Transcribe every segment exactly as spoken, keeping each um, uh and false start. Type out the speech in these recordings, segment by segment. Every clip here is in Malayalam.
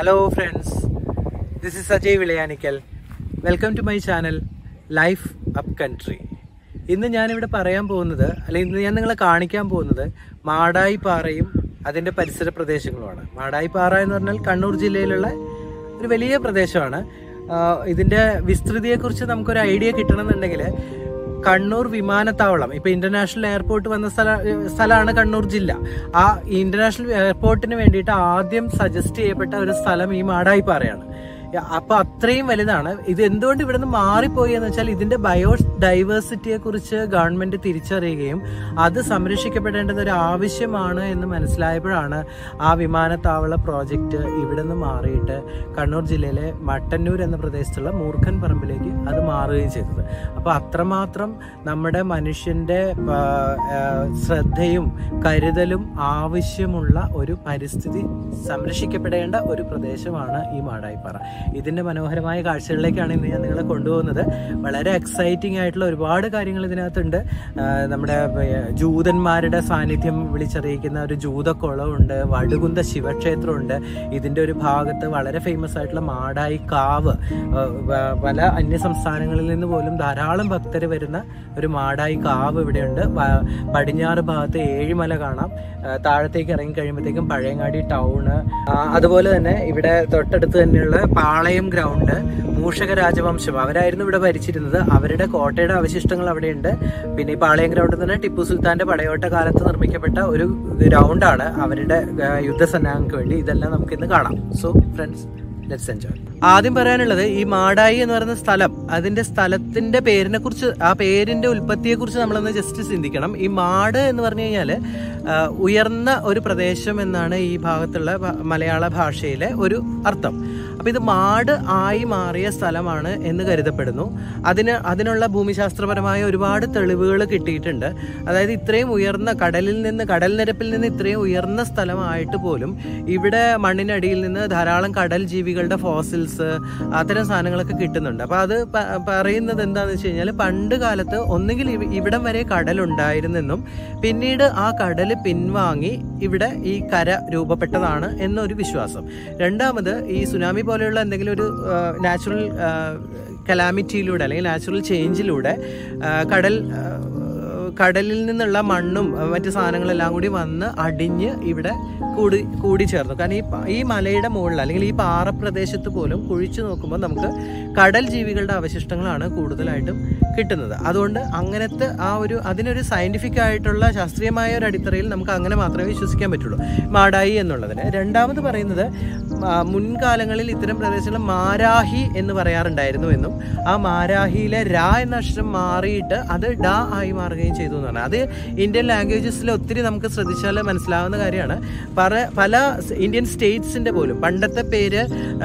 Hello friends, this is Ajay Vilayanikal. Welcome to my channel Life Up Country. ഇന്ന് ഞാനിവിടെ പറയാൻ പോകുന്നത് അല്ലെങ്കിൽ ഇന്ന് ഞാൻ നിങ്ങളെ കാണിക്കാൻ പോകുന്നത് മാടായി പാറയും അതിൻ്റെ പരിസര പ്രദേശങ്ങളുമാണ്. മാടായി പാറ എന്ന് പറഞ്ഞാൽ കണ്ണൂർ ജില്ലയിലുള്ള ഒരു വലിയ പ്രദേശമാണ്. ഇതിൻ്റെ വിസ്തൃതിയെക്കുറിച്ച് നമുക്കൊരു ഐഡിയ കിട്ടണമെന്നുണ്ടെങ്കിൽ കണ്ണൂർ വിമാനത്താവളം, ഇപ്പൊ ഇന്റർനാഷണൽ എയർപോർട്ട് വന്ന സ്ഥല സ്ഥലമാണ് കണ്ണൂർ ജില്ല. ആ ഇന്റർനാഷണൽ എയർപോർട്ടിന് വേണ്ടിയിട്ട് ആദ്യം സജസ്റ്റ് ചെയ്യപ്പെട്ട ഒരു സ്ഥലം ഈ മാടായിപ്പാറയാണ്. അപ്പൊ അത്രയും വലുതാണ്. ഇത് എന്തുകൊണ്ട് ഇവിടെ നിന്ന് മാറിപ്പോയി എന്ന് വെച്ചാൽ ഇതിന്റെ ബയോ ഡൈവേഴ്സിറ്റിയെ കുറിച്ച് ഗവൺമെന്റ് തിരിച്ചറിയുകയും അത് സംരക്ഷിക്കപ്പെടേണ്ടത് ഒരു ആവശ്യമാണ് എന്ന് മനസ്സിലായപ്പോഴാണ് ആ വിമാനത്താവള പ്രോജക്റ്റ് ഇവിടെ നിന്ന് മാറിയിട്ട് കണ്ണൂർ ജില്ലയിലെ മട്ടന്നൂർ എന്ന പ്രദേശത്തുള്ള മൂർഖൻ പറമ്പിലേക്ക് അത് മാറുകയും ചെയ്തത്. അപ്പൊ അത്രമാത്രം നമ്മുടെ മനുഷ്യന്റെ ശ്രദ്ധയും കരുതലും ആവശ്യമുള്ള ഒരു പരിസ്ഥിതി സംരക്ഷിക്കപ്പെടേണ്ട ഒരു പ്രദേശമാണ് ഈ മാടായിപ്പാറ. ഇതിന്റെ മനോഹരമായ കാഴ്ചകളിലേക്കാണ് ഇന്ന് ഞാൻ നിങ്ങളെ കൊണ്ടുപോകുന്നത്. വളരെ എക്സൈറ്റിംഗ് ആയിട്ടുള്ള ഒരുപാട് കാര്യങ്ങൾ ഇതിനകത്തുണ്ട്. നമ്മുടെ ജൂതന്മാരുടെ സാന്നിധ്യം വിളിച്ചറിയിക്കുന്ന ഒരു ജൂതക്കുളമുണ്ട്, വടുകുന്ത ശിവക്ഷേത്രമുണ്ട്. ഇതിന്റെ ഒരു ഭാഗത്ത് വളരെ ഫേമസ് ആയിട്ടുള്ള മാടായി കാവ്, പല അന്യ സംസ്ഥാനങ്ങളിൽ നിന്ന് പോലും ധാരാളം ഭക്തർ വരുന്ന ഒരു മാടായി കാവ് ഇവിടെയുണ്ട്. പടിഞ്ഞാറ് ഭാഗത്ത് ഏഴിമല കാണാം. താഴത്തേക്ക് ഇറങ്ങി കഴിയുമ്പോഴത്തേക്കും പഴയങ്ങാടി ടൗണ്, അതുപോലെ തന്നെ ഇവിടെ തൊട്ടടുത്ത് തന്നെയുള്ള പാളയം ഗ്രൗണ്ട്, മൂഷക രാജവംശം അവരായിരുന്നു ഇവിടെ ഭരിച്ചിരുന്നത്. അവരുടെ കോട്ടയുടെ അവശിഷ്ടങ്ങൾ അവിടെയുണ്ട്. പിന്നെ ഈ പാളയം ഗ്രൗണ്ടിൽ തന്നെ ടിപ്പു സുൽത്താന്റെ പടയോട്ട കാലത്ത് നിർമ്മിക്കപ്പെട്ട ഒരു ഗ്രൗണ്ടാണ് അവരുടെ യുദ്ധസന്നാഹങ്ങൾക്ക് വേണ്ടി. ഇതെല്ലാം നമുക്ക് ഇന്ന് കാണാം. So friends, let's enjoy. ആദ്യം പറയാനുള്ളത് ഈ മാടായി എന്ന് പറയുന്ന സ്ഥലം, അതിന്റെ സ്ഥലത്തിന്റെ പേരിനെ കുറിച്ച്, ആ പേരിന്റെ ഉൽപ്പത്തിയെ കുറിച്ച് നമ്മളൊന്ന് ജസ്റ്റ് ചിന്തിക്കണം. ഈ മാട് എന്ന് പറഞ്ഞു കഴിഞ്ഞാല് ഉയർന്ന ഒരു പ്രദേശം എന്നാണ് ഈ ഭാഗത്തുള്ള മലയാള ഭാഷയിലെ ഒരു അർത്ഥം. അപ്പൊ ഇത് മാട് ആയി മാറിയ സ്ഥലമാണ് എന്ന് കരുതപ്പെടുന്നു. അതിന് അതിനുള്ള ഭൂമിശാസ്ത്രപരമായ ഒരുപാട് തെളിവുകൾ കിട്ടിയിട്ടുണ്ട്. അതായത് ഇത്രയും ഉയർന്ന കടലിൽ നിന്ന്, കടൽ നിരപ്പിൽ നിന്ന് ഇത്രയും ഉയർന്ന സ്ഥലമായിട്ട് പോലും ഇവിടെ മണ്ണിനടിയിൽ നിന്ന് ധാരാളം കടൽ ജീവികളുടെ ഫോസിൽസ്, അത്തരം സാധനങ്ങളൊക്കെ കിട്ടുന്നുണ്ട്. അപ്പൊ അത് പറയുന്നത് എന്താണെന്ന് വെച്ച് കഴിഞ്ഞാൽ പണ്ട് കാലത്ത് ഒന്നുകിൽ ഇവിടം വരെ കടലുണ്ടായിരുന്നെന്നും പിന്നീട് ആ കടൽ പിൻവാങ്ങി ഇവിടെ ഈ കര രൂപപ്പെട്ടതാണ് എന്നൊരു വിശ്വാസം. രണ്ടാമത് ഈ സുനാമി പോലെയുള്ള എന്തെങ്കിലും ഒരു നാച്ചുറൽ കലാമിറ്റിയിലൂടെ അല്ലെങ്കിൽ നാച്ചുറൽ ചേഞ്ചിലൂടെ കടൽ കടലിൽ നിന്നുള്ള മണ്ണും മറ്റു സാധനങ്ങളെല്ലാം കൂടി വന്ന് അടിഞ്ഞ് ഇവിടെ കൂടി കൂടി ചേർന്നു. കാരണം ഈ ഈ മലയുടെ മുകളിൽ അല്ലെങ്കിൽ ഈ പാറപ്രദേശത്ത് പോലും കുഴിച്ചു നോക്കുമ്പോൾ നമുക്ക് കടൽ ജീവികളുടെ അവശിഷ്ടങ്ങളാണ് കൂടുതലായിട്ടും കിട്ടുന്നത്. അതുകൊണ്ട് അങ്ങനത്തെ ആ ഒരു അതിനൊരു സയന്റിഫിക് ആയിട്ടുള്ള ശാസ്ത്രീയമായ ഒരു അടിത്തറയിൽ നമുക്ക് അങ്ങനെ മാത്രമേ വിശ്വസിക്കാൻ പറ്റുള്ളൂ മാടായി എന്നുള്ളതിന്. രണ്ടാമത് പറയുന്നത് മുൻകാലങ്ങളിൽ ഇത്തരം പ്രദേശങ്ങൾ മാരാഹി എന്ന് പറയാറുണ്ടായിരുന്നു എന്നും ആ മാരാഹിയിലെ രാ എന്ന അക്ഷരം മാറിയിട്ട് അത് ഡ ആയി മാറുകയും ചെയ്തു എന്ന് പറഞ്ഞാൽ അത് ഇന്ത്യൻ ലാംഗ്വേജസിൽ ഒത്തിരി നമുക്ക് ശ്രദ്ധിച്ചാൽ മനസ്സിലാവുന്ന കാര്യമാണ്. പല പല ഇന്ത്യൻ സ്റ്റേറ്റ്സിന്റെ പോലും പണ്ടത്തെ പേര്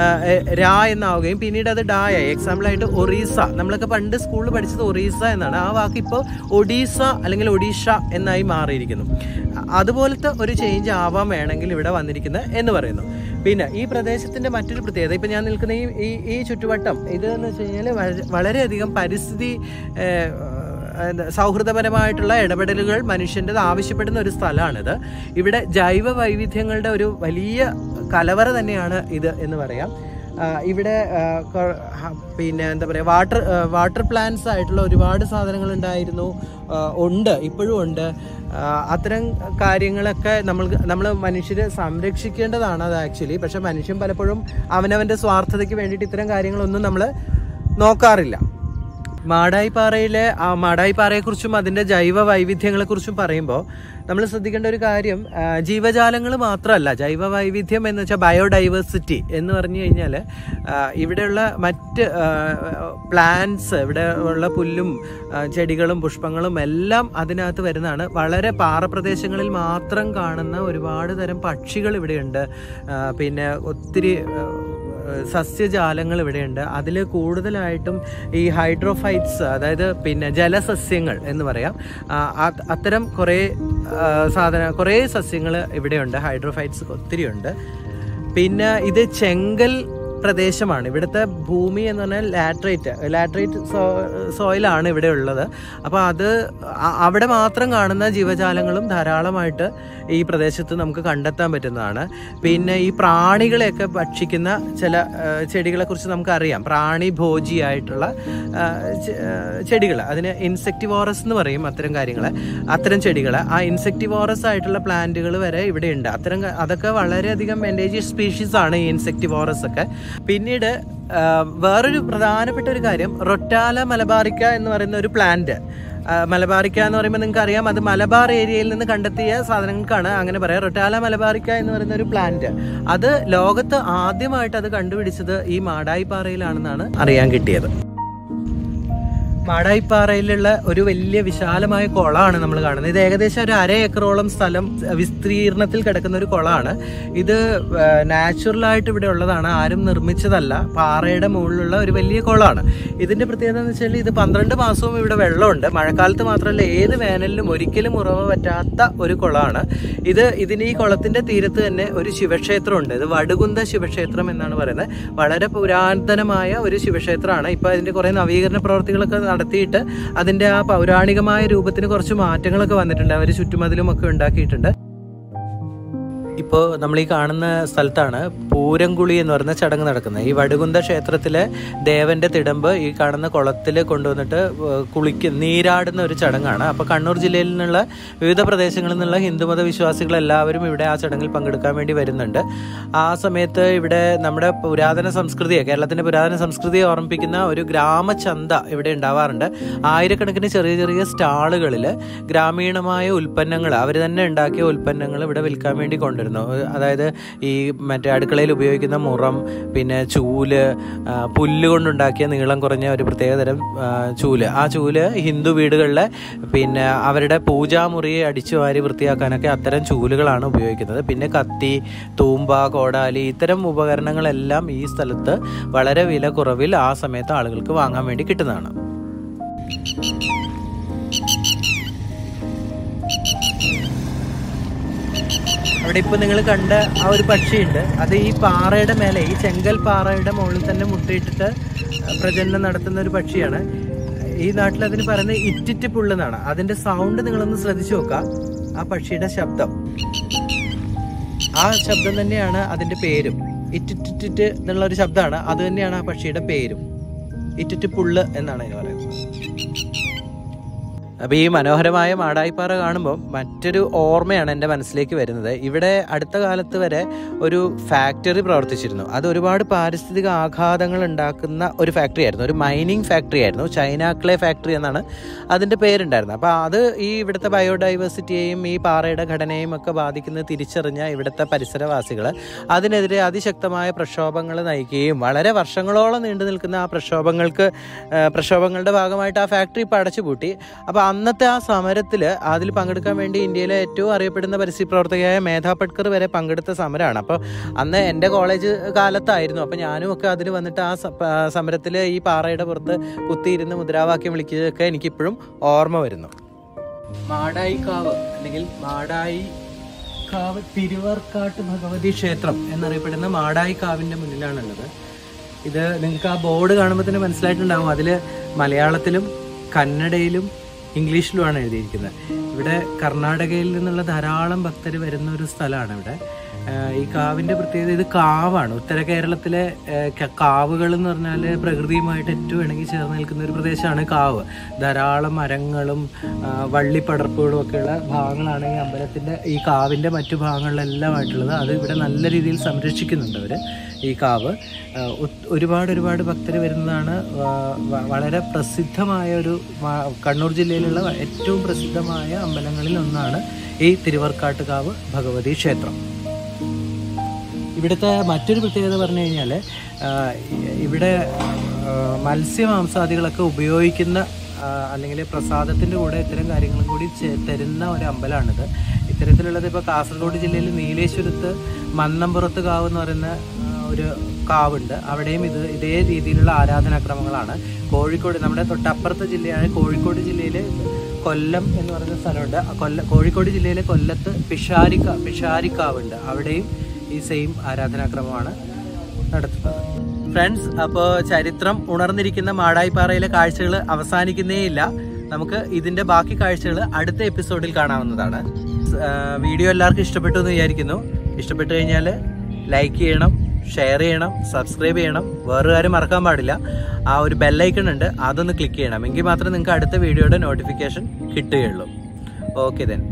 രാ എന്നാവുകയും പിന്നീട് അത് ഡ ആയി. എക്സാമ്പിളായിട്ട് ഒറീസ, നമ്മളൊക്കെ പണ്ട് സ്കൂളിൽ പഠിച്ചത് ഒറീസ എന്നാണ്. ആ വാക്ക് ഇപ്പോൾ ഒഡീസ അല്ലെങ്കിൽ ഒഡീഷ എന്നായി മാറിയിരിക്കുന്നു. അതുപോലത്തെ ഒരു ചേഞ്ച് ആവാൻ വേണമെങ്കിൽ ഇവിടെ വന്നിരിക്കുന്നത് എന്ന് പറയുന്നു. പിന്നെ ഈ പ്രദേശത്തിന്റെ മറ്റൊരു പ്രത്യേകത, ഇപ്പൊ ഞാൻ നിൽക്കുന്ന ഈ ഈ ചുറ്റുവട്ടം ഇത് എന്ന് വെച്ച് കഴിഞ്ഞാൽ വളരെയധികം പരിസ്ഥിതി സൗഹൃദപരമായിട്ടുള്ള ഇടപെടലുകൾ മനുഷ്യൻ്റെത് ആവശ്യപ്പെടുന്ന ഒരു സ്ഥലമാണിത്. ഇവിടെ ജൈവ വൈവിധ്യങ്ങളുടെ ഒരു വലിയ കലവറ തന്നെയാണ് ഇത് എന്ന് പറയാം. ഇവിടെ പിന്നെ എന്താ പറയുക, വാട്ടർ വാട്ടർ പ്ലാന്റ്സ് ആയിട്ടുള്ള ഒരുപാട് സാധനങ്ങൾ ഉണ്ടായിരുന്നു, ഉണ്ട്, ഇപ്പോഴും ഉണ്ട്. അത്തരം കാര്യങ്ങളൊക്കെ നമ്മൾ നമ്മൾ മനുഷ്യർ സംരക്ഷിക്കേണ്ടതാണ് അത് ആക്ച്വലി. പക്ഷെ മനുഷ്യൻ പലപ്പോഴും അവനവൻ്റെ സ്വാർത്ഥതയ്ക്ക് വേണ്ടിയിട്ട് ഇത്തരം കാര്യങ്ങളൊന്നും നമ്മൾ നോക്കാറില്ല. മാടായിപ്പാറയിലെ ആ മാടായിപ്പാറയെക്കുറിച്ചും അതിൻ്റെ ജൈവ വൈവിധ്യങ്ങളെക്കുറിച്ചും പറയുമ്പോൾ നമ്മൾ ശ്രദ്ധിക്കേണ്ട ഒരു കാര്യം, ജീവജാലങ്ങൾ മാത്രമല്ല, ജൈവ വൈവിധ്യം എന്ന് വെച്ചാൽ ബയോഡൈവേഴ്സിറ്റി എന്ന് പറഞ്ഞു കഴിഞ്ഞാൽ ഇവിടെയുള്ള മറ്റ് പ്ലാന്റ്സ്, ഇവിടെ ഉള്ള പുല്ലും ചെടികളും പുഷ്പങ്ങളും എല്ലാം അതിനകത്ത് വരുന്നതാണ്. വളരെ പാറപ്രദേശങ്ങളിൽ മാത്രം കാണുന്ന ഒരുപാട് തരം പക്ഷികൾ ഇവിടെയുണ്ട്. പിന്നെ ഒത്തിരി സസ്യജാലങ്ങൾ ഇവിടെയുണ്ട്. അതിൽ കൂടുതലായിട്ടും ഈ ഹൈഡ്രോഫൈറ്റ്സ്, അതായത് പിന്നെ ജലസസ്യങ്ങൾ എന്ന് പറയാം, അത്തരം കുറേ സാധന കുറേ സസ്യങ്ങൾ ഇവിടെയുണ്ട്. ഹൈഡ്രോഫൈറ്റ്സ് ഒത്തിരി ഉണ്ട്. പിന്നെ ഇത് ചെങ്കൽ പ്രദേശമാണ്. ഇവിടുത്തെ ഭൂമി എന്ന് പറഞ്ഞാൽ ലാറ്ററൈറ്റ് ലാറ്ററൈറ്റ് സോ സോയിലാണ് ഇവിടെ ഉള്ളത്. അപ്പോൾ അത് അവിടെ മാത്രം കാണുന്ന ജീവജാലങ്ങളും ധാരാളമായിട്ട് ഈ പ്രദേശത്ത് നമുക്ക് കണ്ടെത്താൻ പറ്റുന്നതാണ്. പിന്നെ ഈ പ്രാണികളെയൊക്കെ ഭക്ഷിക്കുന്ന ചില ചെടികളെ കുറിച്ച് നമുക്കറിയാം. പ്രാണി ഭോജിയായിട്ടുള്ള ചെടികൾ, അതിന് ഇൻസെക്ടിവോറസ് എന്ന് പറയും അത്തരം കാര്യങ്ങൾ, അത്തരം ചെടികൾ. ആ ഇൻസെക്ടിവോറസ് ആയിട്ടുള്ള പ്ലാന്റുകൾ വരെ ഇവിടെ ഉണ്ട്. അത്തരം അതൊക്കെ വളരെയധികം എൻഡേഞ്ചേർഡ് സ്പീഷീസ് ആണ് ഈ ഇൻസെക്ടിവോറസ് ഒക്കെ. പിന്നീട് വേറൊരു പ്രധാനപ്പെട്ട ഒരു കാര്യം, റൊട്ടാല മലബാറിക്ക എന്ന് പറയുന്ന ഒരു പ്ലാന്റ്. മലബാറിക്ക എന്ന് പറയുമ്പോൾ നിങ്ങൾക്ക് അറിയാം, അത് മലബാർ ഏരിയയിൽ നിന്ന് കണ്ടെത്തിയ സാധനങ്ങൾക്കാണ് അങ്ങനെ പറയാം. റൊട്ടാല മലബാറിക്ക എന്ന് പറയുന്ന ഒരു പ്ലാന്റ്, അത് ലോകത്ത് ആദ്യമായിട്ട് അത് കണ്ടുപിടിച്ചത് ഈ മാടായിപ്പാറയിലാണെന്നാണ് അറിയാൻ കിട്ടിയത്. മാടായിപ്പാറയിലുള്ള ഒരു വലിയ വിശാലമായ കുളമാണ് നമ്മൾ കാണുന്നത്. ഇത് ഏകദേശം ഒരു അര ഏക്കറോളം സ്ഥലം വിസ്തീർണത്തിൽ കിടക്കുന്ന ഒരു കുളമാണ്. ഇത് നാച്ചുറലായിട്ട് ഇവിടെ ഉള്ളതാണ്, ആരും നിർമ്മിച്ചതല്ല. പാറയുടെ മുകളിലുള്ള ഒരു വലിയ കുളമാണ്. ഇതിന്റെ പ്രത്യേകത എന്ന് വെച്ചാൽ ഇത് പന്ത്രണ്ട് മാസവും ഇവിടെ വെള്ളമുണ്ട്. മഴക്കാലത്ത് മാത്രമല്ല, ഏത് വേനലിലും ഒരിക്കലും ഉറവ പറ്റാത്ത ഒരു കുളമാണ് ഇത്. ഇതിന് ഈ കുളത്തിന്റെ തീരത്ത് തന്നെ ഒരു ശിവക്ഷേത്രമുണ്ട്. ഇത് വടുകുന്ത ശിവക്ഷേത്രം എന്നാണ് പറയുന്നത്. വളരെ പുരാതനമായ ഒരു ശിവക്ഷേത്രമാണ്. ഇപ്പൊ അതിന്റെ കുറെ നവീകരണ പ്രവർത്തികളൊക്കെ നടത്തിയിട്ട് അതിന്റെ ആ പൗരാണികമായ രൂപത്തിന് കുറച്ച് മാറ്റങ്ങളൊക്കെ വന്നിട്ടുണ്ട്. അവർ ചുറ്റുമതിലും ഒക്കെ ഉണ്ടാക്കിയിട്ടുണ്ട്. ഇപ്പോൾ നമ്മൾ ഈ കാണുന്ന സ്ഥലത്താണ് പൂരംകുളി എന്ന് പറയുന്ന ചടങ്ങ് നടക്കുന്നത്. ഈ വടുകുന്ത ക്ഷേത്രത്തിലെ ദേവന്റെ തിടമ്പ് ഈ കാണുന്ന കുളത്തിൽ കൊണ്ടുവന്നിട്ട് കുളിക്ക നീരാടുന്ന ഒരു ചടങ്ങാണ്. അപ്പോൾ കണ്ണൂർ ജില്ലയിൽ നിന്നുള്ള വിവിധ പ്രദേശങ്ങളിൽ നിന്നുള്ള ഹിന്ദുമത വിശ്വാസികൾ എല്ലാവരും ഇവിടെ ആ ചടങ്ങിൽ പങ്കെടുക്കാൻ വേണ്ടി വരുന്നുണ്ട്. ആ സമയത്ത് ഇവിടെ നമ്മുടെ പുരാതന സംസ്കൃതിയെ, കേരളത്തിന്റെ പുരാതന സംസ്കൃതിയെ ഓർമ്മിപ്പിക്കുന്ന ഒരു ഗ്രാമചന്ത ഇവിടെ ഉണ്ടാവാറുണ്ട്. ആയിരക്കണക്കിന് ചെറിയ ചെറിയ സ്റ്റാളുകളിൽ ഗ്രാമീണമായ ഉൽപ്പന്നങ്ങൾ, അവർ തന്നെ ഉണ്ടാക്കിയ ഉൽപ്പന്നങ്ങൾ ഇവിടെ വിൽക്കാൻ വേണ്ടി കൊണ്ടുവരുന്നു. അതായത് ഈ മറ്റേ അടുക്കളയിൽ ഉപയോഗിക്കുന്ന മുറം, പിന്നെ ചൂല്, പുല്ല് കൊണ്ടുണ്ടാക്കിയ നീളം കുറഞ്ഞ ഒരു പ്രത്യേകതരം ചൂല്. ആ ചൂല് ഹിന്ദു വീടുകളിലെ പിന്നെ അവരുടെ പൂജാമുറിയെ അടിച്ചു വാരി വൃത്തിയാക്കാനൊക്കെ അത്തരം ചൂലുകളാണ് ഉപയോഗിക്കുന്നത്. പിന്നെ കത്തി, തൂമ്പ, കോടാലി, ഇത്തരം ഉപകരണങ്ങളെല്ലാം ഈ സ്ഥലത്ത് വളരെ വില കുറവിൽ ആ സമയത്ത് ആളുകൾക്ക് വാങ്ങാൻ വേണ്ടി കിട്ടുന്നതാണ്. അവിടെ ഇപ്പോൾ നിങ്ങൾ കണ്ട ആ ഒരു പക്ഷിയുണ്ട്, അത് ഈ പാറയുടെ മേലെ, ഈ ചെങ്കൽ പാറയുടെ മുകളിൽ തന്നെ മുട്ടയിട്ടിട്ട് പ്രജനനം നടത്തുന്ന ഒരു പക്ഷിയാണ്. ഈ നാട്ടിൽ അതിന് പറയുന്നത് ഇറ്റിറ്റ് പുള്ളെന്നാണ്. അതിന്റെ സൗണ്ട് നിങ്ങളൊന്ന് ശ്രദ്ധിച്ചു നോക്കാം. ആ പക്ഷിയുടെ ശബ്ദം, ആ ശബ്ദം തന്നെയാണ് അതിന്റെ പേരും. ഇറ്റിറ്റിറ്റ് എന്നുള്ള ഒരു ശബ്ദമാണ്, അത് തന്നെയാണ് ആ പക്ഷിയുടെ പേരും. ഇറ്റിറ്റ് പുള്ള് എന്നാണ് അതിന് പറയുന്നത്. അപ്പോൾ ഈ മനോഹരമായ മാടായിപ്പാറ കാണുമ്പോൾ മറ്റൊരു ഓർമ്മയാണ് എൻ്റെ മനസ്സിലേക്ക് വരുന്നത്. ഇവിടെ അടുത്ത കാലത്ത് വരെ ഒരു ഫാക്ടറി പ്രവർത്തിച്ചിരുന്നു. അത് ഒരുപാട് പാരിസ്ഥിതിക ആഘാതങ്ങൾ ഉണ്ടാക്കുന്ന ഒരു ഫാക്ടറി ആയിരുന്നു, ഒരു മൈനിങ് ഫാക്ടറി ആയിരുന്നു. ചൈന ക്ലേ ഫാക്ടറി എന്നാണ് അതിൻ്റെ പേരുണ്ടായിരുന്നത്. അപ്പോൾ അത് ഈ ഇവിടുത്തെ ബയോഡൈവേഴ്സിറ്റിയെയും ഈ പാറയുടെ ഘടനയും ഒക്കെ ബാധിക്കുന്നത് തിരിച്ചറിഞ്ഞ ഇവിടുത്തെ പരിസരവാസികൾ അതിനെതിരെ അതിശക്തമായ പ്രക്ഷോഭങ്ങൾ നയിക്കുകയും വളരെ വർഷങ്ങളോളം നീണ്ടു നിൽക്കുന്ന ആ പ്രക്ഷോഭങ്ങൾക്ക് പ്രക്ഷോഭങ്ങളുടെ ഭാഗമായിട്ട് ആ ഫാക്ടറി ഇപ്പോൾ അടച്ചുപൂട്ടി. അപ്പോൾ അന്നത്തെ ആ സമരത്തിൽ അതിൽ പങ്കെടുക്കാൻ വേണ്ടി ഇന്ത്യയിലെ ഏറ്റവും അറിയപ്പെടുന്ന പരിസ്ഥിതി പ്രവർത്തകയായ മേധാ പട്കർ വരെ പങ്കെടുത്ത സമരമാണ്. അപ്പോൾ അന്ന് എൻ്റെ കോളേജ് കാലത്തായിരുന്നു. അപ്പോൾ ഞാനും ഒക്കെ അതിൽ വന്നിട്ട് ആ സമരത്തിൽ ഈ പാറയുടെ പുറത്ത് കുത്തിയിരുന്ന് മുദ്രാവാക്യം വിളിക്കുകയൊക്കെ എനിക്കിപ്പോഴും ഓർമ്മ വരുന്നു. മാടായി കാവ് അല്ലെങ്കിൽ മാടായി കാവ് തിരുവർക്കാട്ട് ഭഗവതി ക്ഷേത്രം എന്നറിയപ്പെടുന്ന മാടായി കാവിൻ്റെ മുന്നിലാണുള്ളത്. ഇത് നിങ്ങൾക്ക് ആ ബോർഡ് കാണുമ്പോൾ തന്നെ മനസ്സിലായിട്ടുണ്ടാകും. അതിൽ മലയാളത്തിലും കന്നഡയിലും ഇംഗ്ലീഷിലുമാണ് എഴുതിയിരിക്കുന്നത്. ഇവിടെ കർണാടകയിൽ നിന്നുള്ള ധാരാളം ഭക്തർ വരുന്ന ഒരു സ്ഥലമാണ് ഇവിടെ. ഈ കാവിൻ്റെ പ്രത്യേകത, ഇത് കാവാണ്. ഉത്തര കേരളത്തിലെ കാവുകൾ എന്ന് പറഞ്ഞാൽ പ്രകൃതിയുമായിട്ട് ഏറ്റവും ഇണങ്ങി ചേർന്ന് നിൽക്കുന്ന ഒരു പ്രദേശമാണ് കാവ്. ധാരാളം മരങ്ങളും വള്ളിപ്പടർപ്പുകളും ഒക്കെയുള്ള ഭാഗങ്ങളാണ് ഈ അമ്പലത്തിൻ്റെ, ഈ കാവിൻ്റെ മറ്റു ഭാഗങ്ങളിലെല്ലാമായിട്ടുള്ളത്. അത് ഇവിടെ നല്ല രീതിയിൽ സംരക്ഷിക്കുന്നുണ്ട് അവർ ഈ കാവ്. ഒരുപാട് ഒരുപാട് ഭക്തർ വരുന്നതാണ്. വളരെ പ്രസിദ്ധമായ ഒരു, കണ്ണൂർ ജില്ലയിലുള്ള ഏറ്റവും പ്രസിദ്ധമായ അമ്പലങ്ങളിൽ ഒന്നാണ് ഈ തിരുവർക്കാട്ടുകാവ് ഭഗവതി ക്ഷേത്രം. ഇവിടുത്തെ മറ്റൊരു പ്രത്യേകത പറഞ്ഞു കഴിഞ്ഞാൽ ഇവിടെ മത്സ്യമാംസാദികളൊക്കെ ഉപയോഗിക്കുന്ന അല്ലെങ്കിൽ പ്രസാദത്തിൻ്റെ കൂടെ ഇത്തരം കാര്യങ്ങളും കൂടി തരുന്ന ഒരു അമ്പലമാണിത്. ഇത്തരത്തിലുള്ളത് ഇപ്പോൾ കാസർഗോഡ് ജില്ലയിൽ നീലേശ്വരത്ത് മന്നമ്പുറത്ത് കാവ് എന്ന് പറയുന്ന ഒരു കാവുണ്ട്. അവിടെയും ഇത് ഇതേ രീതിയിലുള്ള ആരാധനാക്രമങ്ങളാണ്. കോഴിക്കോട്, നമ്മുടെ തൊട്ടപ്പുറത്തെ ജില്ലയാണ് കോഴിക്കോട് ജില്ലയിൽ കൊല്ലം എന്ന് പറയുന്ന സ്ഥലമുണ്ട്. കൊല്ല കോഴിക്കോട് ജില്ലയിലെ കൊല്ലത്ത് പിഷാരിക്ക പിഷാരിക്കാവുണ്ട്. അവിടെയും ഈ സെയിം ആരാധനാക്രമമാണ് നടത്തുന്നത്. ഫ്രണ്ട്സ്, അപ്പോൾ ചരിത്രം ഉണർന്നിരിക്കുന്ന മാടായിപ്പാറയിലെ കാഴ്ചകൾ അവസാനിക്കുന്നേ ഇല്ല. നമുക്ക് ഇതിന്റെ ബാക്കി കാഴ്ചകൾ അടുത്ത എപ്പിസോഡിൽ കാണാവുന്നതാണ്. വീഡിയോ എല്ലാവർക്കും ഇഷ്ടപ്പെട്ടു എന്ന് വിചാരിക്കുന്നു. ഇഷ്ടപ്പെട്ടു കഴിഞ്ഞാൽ ലൈക്ക് ചെയ്യണം, ഷെയർ ചെയ്യണം, സബ്സ്ക്രൈബ് ചെയ്യണം. വേറൊരു കാര്യം മറക്കാൻ പാടില്ല, ആ ഒരു ബെല്ലൈക്കൺ ഉണ്ട്, അതൊന്ന് ക്ലിക്ക് ചെയ്യണം. എങ്കിൽ മാത്രമേ നിങ്ങൾക്ക് അടുത്ത വീഡിയോയുടെ നോട്ടിഫിക്കേഷൻ കിട്ടുകയുള്ളൂ. Okay then.